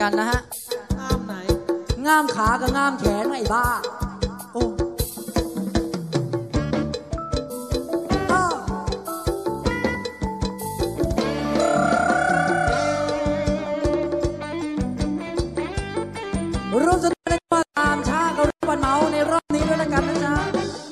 กันนะฮะงามไหนงามขากับงามแขนไอ้บ้าโอ้ร่วมสนุกในมาตามช้ากับรูปบันเมาในรอบนี้ด้วยละกันนะจ๊ะ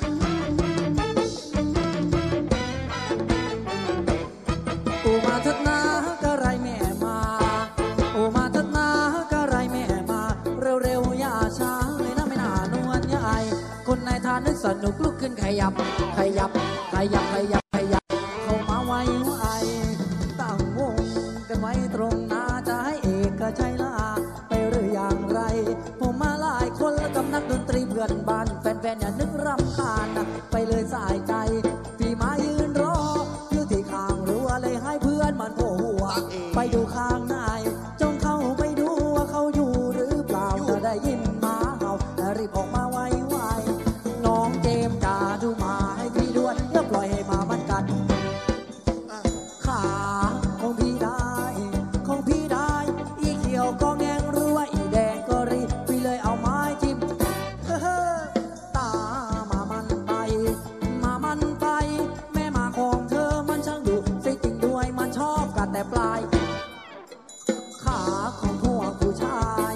โอมาทัดนากะไรแม่มาโอมาทัดนากะไรแม่มาเร็วๆอย่าช้าเลยนะไม่น่านวลยายคนในทานนึกสนุกลุกขึ้นขยับขยับขยับขยับขยับเข้ามาไว้ไว้ตั้งวงกันไว้ตรงหน้าจะให้เอกชัยลาไปหรืออย่างไรผมมาหลายคนแล้วกับนักดนตรีเพื่อนบ้านแฟนๆอย่านึกรำคาญนะไปเลยสายใจพี่มายืนรออยู่ที่ข้างรั้วเลยให้เพื่อนมันโผล่หัวไปดูข้างในจงเข้าไปดูว่าเขาอยู่หรือเปล่าถ้าได้ยินหมาเห่ารีบออกมาไวๆน้องเจมส์จ๋าดูมาให้พี่ด้วยอย่าปล่อยให้หมามันกัดขาของพี่ได้ของพี่ได้อีเขียวก็แงงรู้ว่าอีแดงก็รีพี่เลยเอาไม้จิ้มตามามันไปมามันไปแม่มาของเธอมันช่างดุสิจริงด้วยมันชอบกัดแต่ปลายขาของพวกผู้ชาย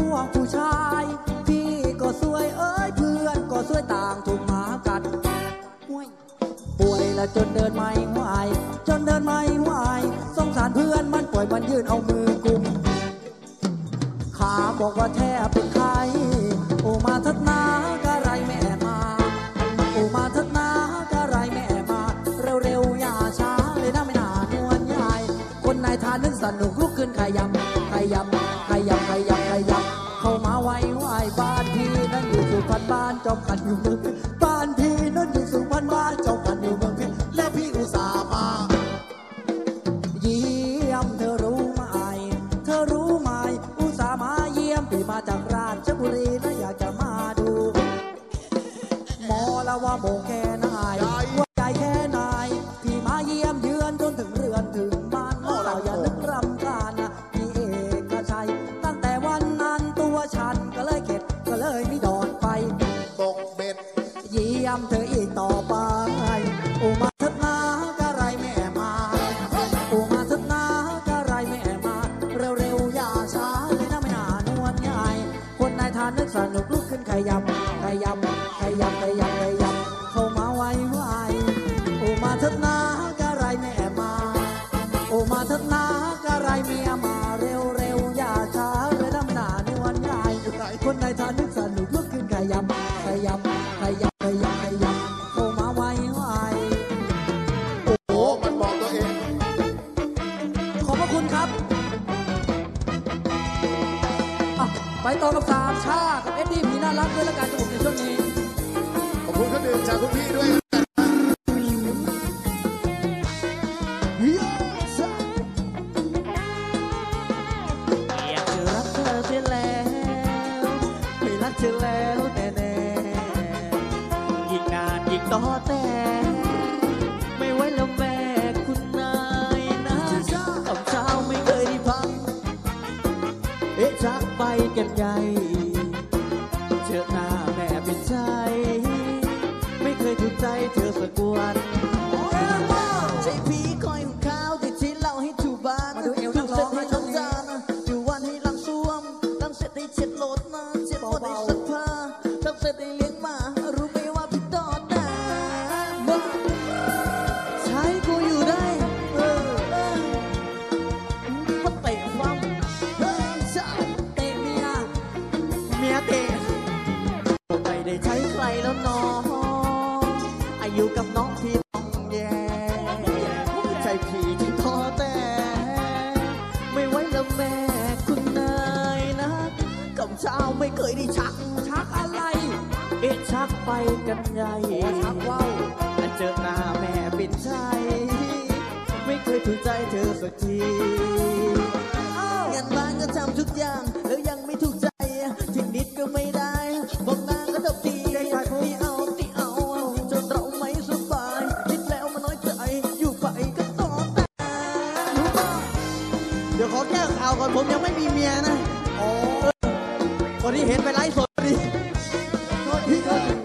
พี่ก็สวยเอ้ยเพื่อนก็สวยต่างถูกหมากัดป่วยแล้วจนเดินไม่ไหวสงสารเพื่อนมันป่วยมันยืนเอามือกุมขาบอกว่าแทบเป็นใครโอมาทัดนากะไรแม่มาโอมาทัดนากะไรแม่มาเร็วๆอย่าช้าเลยนะไม่น่านวลยายคนนายทานนึกสนุกลุกขึ้นขยับขยับขยับขยับขยับเข้ามาไว้บ้านพี่นั่นอยู่สุพรรณบ้านจอมกันอยู่เมืองเพชรบ้านพี่นั่นอยู่สุพรรณบ้านจอมกันอยู่เมืองเพชรและพี่อุตส่าห์มาเยี่ยมเธอรู้ไหมอุตส่าห์มาเยี่ยมพี่มาจากราชบุรีนะอยากจะมาดูหมอแล้วว่าโมแค่นายว่าใจแค่นายพี่มาเยี่ยมเยือนจนถึงเรือนถึงบ้านเราอย่านึกรำคาญนะพี่เอกชัยตั้งแต่วันนั้นตัวฉันก็เลยเข็ดก็เลยไม่ดอนไปตกเบ็ดเยี่ยมเธออีกต่อไปโอมาทัดนากะไรแม่มาโอมาทัดนากะไรแม่มาเร็วๆอย่าช้าเลยนะไม่น่านวลยายคนนายทานนึกสนุกลุกขึ้นขยับขยับขยับขยับขยับเข้ามาไวโอมาทัดนากะไรแม่มาโอมาทัดนากะไรเมียมาเร็วๆอย่าช้าเลยนะไม่น่านวลยายคนนายทานนึกสนุกลุกขึ้นขยับขยับขยับขยับขยับเข้ามาไวโอ้มันบอกตัวเองขอบพระคุณครับไปต่อกับสามชากับเอ็ดดี้ผีน่ารักด้วยละกันในช่วงนี้ขอบคุณท่านอื่นจากคุณพี่ด้วยอยากจะรักเธอเสียแล้วไม่รักเธอแล้วแน่ๆยิ่งนานยิ่งต่อแต่ไม่ไหวแล้วแม่คุณนายนะคำเช้าไม่เคยได้พังจากไปกันใหญ่เจอหน้าแม่เป็นใจไม่เคยถูกใจเธอสักวันใช่พี่คอยหุงข้าวที่ที่เล่าให้ถูบ้านดูเสร็จให้ล้างจานดูวันให้ล้างส้วมล้างเสร็จให้เช็ดรถมาเช็ดรถให้ซักผ้าทำเสร็จให้เลี้ยงหมารู้ไหมว่าพี่ตอดนะใช้กูอยู่ได้มาเตะฟังเตะเมียเตะไม่ได้ใช้ใครแล้วน้องอายุกับน้องพี่ต้องแย่ใจพี่จึงท้อแต่ไม่ไหวแล้วแม่คุณนายนะกับเช้าไม่เคยได้ชักอะไรชักไปกันใหญ่ชักว่าวเจอหน้าแม่เป็นใจไม่เคยถูกใจเธอสักทีงานบ้านก็ทำทุกอย่างแล้วยังไม่ถูกใจทิ้งนิดก็ไม่ได้บอกนางก็ตบตีเอาจนเราไม่สบายคิดแล้วมันน้อยใจอยู่ไปก็ต่อแต่เดี๋ยวขอแก้ข่าวก่อนผมยังไม่มีเมียนะห็นไปไลฟ์สดดิโทษทีโทษที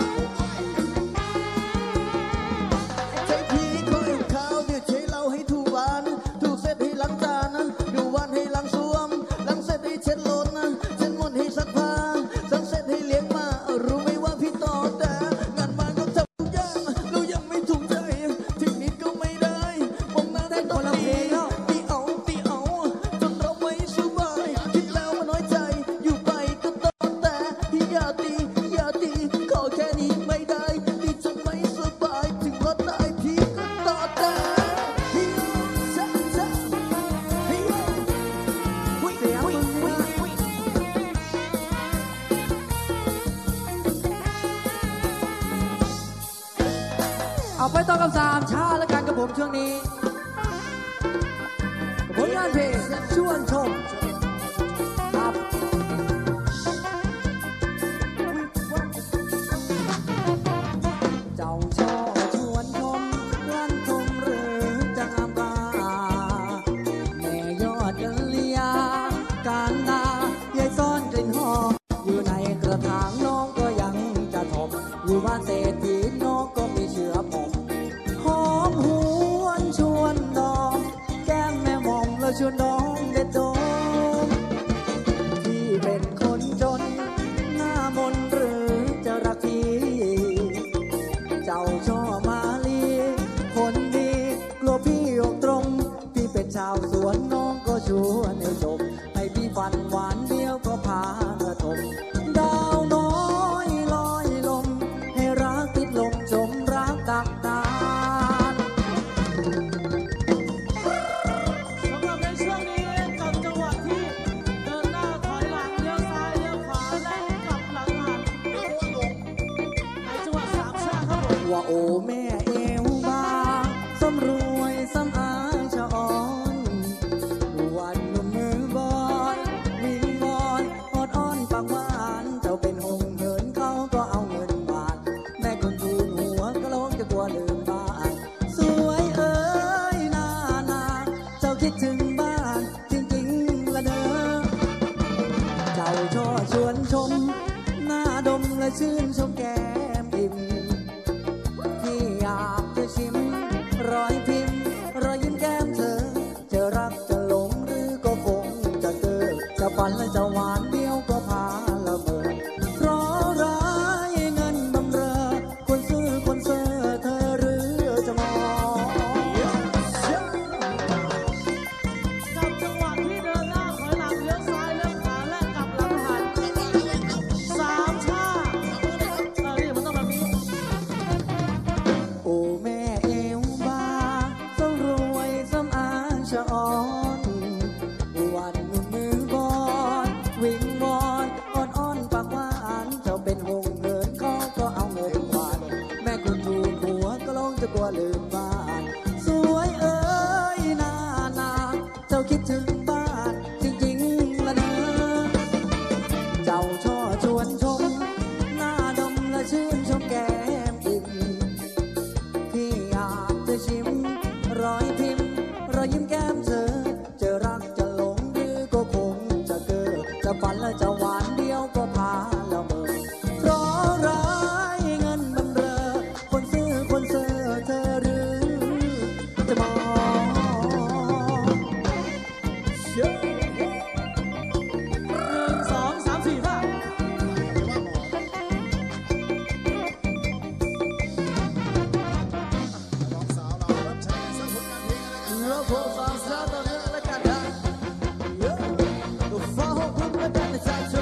ใจพี่คอยข้าวเดี๋ยวใช้เราให้ถูกวันถูกเสร็จให้ล้างจานนะดูวันให้ล้างส้วมล้างเสร็จให้เช็ดรถนะเช็ดหมดให้ซักผ้าซักเสร็จให้เลี้ยงมารู้ไหมว่าพี่ต่อแต่งานบ้านก็ทำทุกอย่างเรายังไม่ถูกใจทีนิดก็ไม่ได้มองหน้าได้ตอนตีเอาจนเราไม่สบายคิดแล้วมันน้อยใจอยู่ไปก็ต้องแต่อย่าตีขอแค่นี้ไม่ได้ตีจนไม่สบายถึงว่าตายพี่ก็ต่อแต่เอาไปต่อกับสามชาแล้วกันกับผมช่วงนี้ผลงานเพลงชวนชมครับเจ้าช่อชวนชมลั่นชมหรือจะงามกาแม่ยอดเดลียการนายายซ่อนกลิ่นหอมอยู่ในกระถางน้องก็ยังจะทบอยู่บ้านเศรษฐีน้องก็มีเชื้อผมหอมหวนชวนดองแก้มแม่มอมแล้วชวนน้องเด็ดโดมที่เป็นคนจนหน้ามนหรือจะรักพี่เจ้าช่อมาลีคนดีกลัวพี่อกตรงพี่เป็นชาวสวนน้องก็ชวนให้ชมให้พี่ฝันหวานเดียวก็พากระทมดาวน้อยลอยลมให้รักติดลมชมรักดักดานสำหรับในช่วงนี้กับจังหวะที่เดินหน้าถอยหลังเลี้ยวซ้ายเลี้ยวขวาและกลับหลังหันในจังหวะสามชาครับผมว่าโอ้แม่เอวบางสำรวยสำอางชะอ่อนวันหนุ่มมือบอนวิงวอนอดอ้อนปากหวานเจ้าเป็นหงเหินเขาก็เอาเงินบาทแม่คนทูลหัวก็ร้องจะกลัวลืมบ้านสวยเอ้ยนาเจ้าคิดถึงบ้านจริงๆละเด้อเจ้าช่อชวนชมหน้าดมและชื่นชมแก้มอิ่มที่อยากจะชิมรอยพิมพ์รอยยิ้มแก้มเธอจะรักจะหลงหรือก็คงจะเจอจะฝันและจะหวานเดียวก็พาละเมอเพราะร้ายเงินบำเรอคนซื้อคนเซอร์เธอหรือจะมองกับจังหวะที่เดินหน้าถอยหลังเลี้ยวซ้ายเลี้ยวขวาและกลับหลังหันสามชานี่มันต้องแบบนี้โอ้แม่เอวบางสำรวยสำอางชะอ่อนวันหนุ่มมือบอนวิงวอนอ้อนปากหวานเจ้าเป็นหงเหินเขาก็เอาเงินหวานแม่คุณทูลหัวก็ร้องจะกลัวลืมบ้านสวยเอ้ยนาเจ้าคิดถึงบ้านจริงๆละเนอเจ้าช่อชวนชมหน้าดมและชื่นชมแก้มอิ่มที่อยากจะชิมรอยพิมพ์รอยยิ้มแก้มเธอจะรักจะหลงหรือก็คงจะเกิดจะฝันและจะหวานเดียวก็พาละเมอเพราะร้ายเงินบำเรอคนซื้อคนเซอร์เธอหรือจะมอง 1 2 3 4 5 น้องสาวเรารับใช้สร้างผลงานเพลงกันแล้วกันเราพบสามชาตอนนี้แล้วกันนะฟ้าห้องคุณแล้วกันนะชา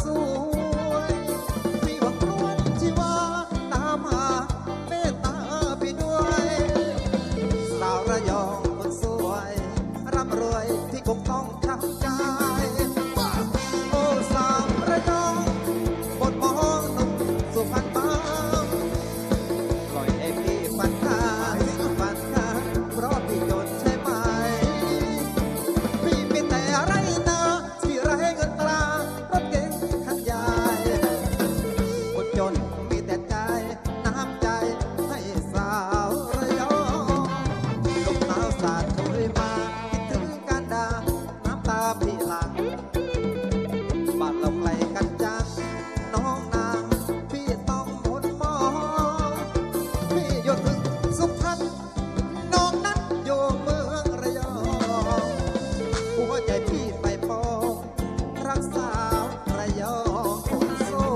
วยพี่หวังล้วนชีวาตามหาเมตตาพี่ด้วยสาวระยองคนสวยร่ำรวยที่คงต้องทำใจโอ้สาวระยองบนมองหนุ่มสุพรรณบ้างปล่อยให้พี่ฝันข้างเพราะพี่จนใช่ไหมพี่มีแต่ไรนาที่ไรเงินตรารถเก๋งคันใหญ่คนจนมีแต่ใจน้ำใจให้สาวระยองลมหนาวสาดโชยมาคิดถึงการด่าน้ำตาพี่หลั่งบ้านเราไกลกันจังน้องนางพี่ต้องหมดมองพี่อยู่ถึงสุพรรณน้องนั้นอยู่เมืองระยองหัวใจพี่ไปปองรักสาวระยองคนโซ่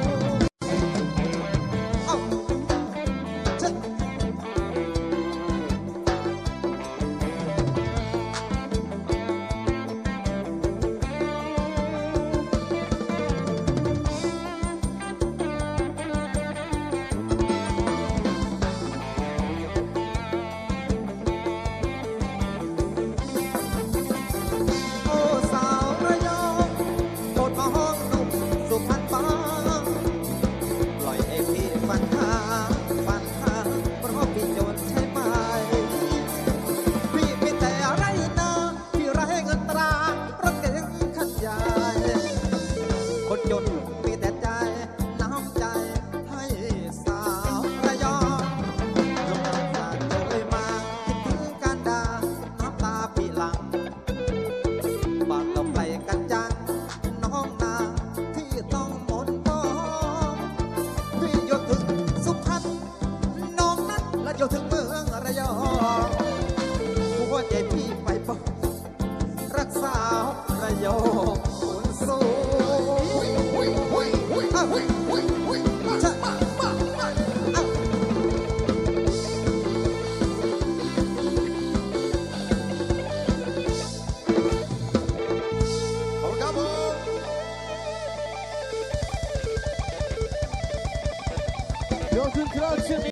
เอ้าฉันโอ้สาวระยองโปรดมาห้องหนุ่มสุพรรณบ้างปล่อยให้พี่ฝันหาเพราะพี่จนใช่ไหมพี่มีแต่ไรนาพี่ไรเงินตรารถเก๋งคันใหญ่คนจนมีแต่ใจน้ำใจให้สาวระยองลมหนาวสาดโชยมาคิดถึงการด่าน้ำตาพี่หลั่งบ้านเราไกลกันจังน้องนางที่ต้องหมดมองพี่อยู่ถึงสุพรรณน้องนั้นและอยู่ถึงเมืองระยองหัวใจพี่ไปปองรักสาวระยองคนสวยอ้าวชะอ้าวขอบคุณครับผมขอบคุณครับ